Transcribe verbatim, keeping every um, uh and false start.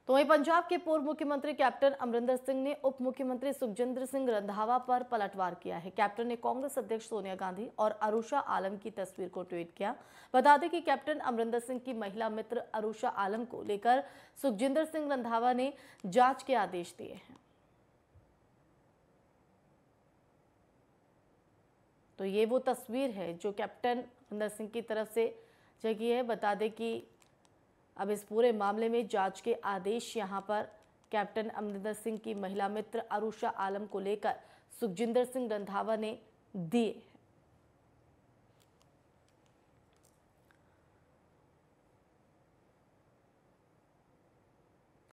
तो वहीं पंजाब के पूर्व मुख्यमंत्री कैप्टन अमरिंदर सिंह ने उप मुख्यमंत्री सुखजिंदर सिंह रंधावा पर पलटवार किया है। कैप्टन ने कांग्रेस अध्यक्ष सोनिया गांधी और अरुषा आलम की तस्वीर को ट्वीट किया। बता दें कि कैप्टन अमरिंदर सिंह की महिला मित्र अरुषा आलम को लेकर सुखजिंदर सिंह रंधावा ने जांच के आदेश दिए हैं। तो ये वो तस्वीर है जो कैप्टन अमरिंदर सिंह की तरफ से जगी है। बता दें कि अब इस पूरे मामले में जांच के आदेश यहां पर कैप्टन अमरिंदर सिंह की महिला मित्र अरुषा आलम को लेकर सुखजिंदर सिंह रंधावा ने दिए।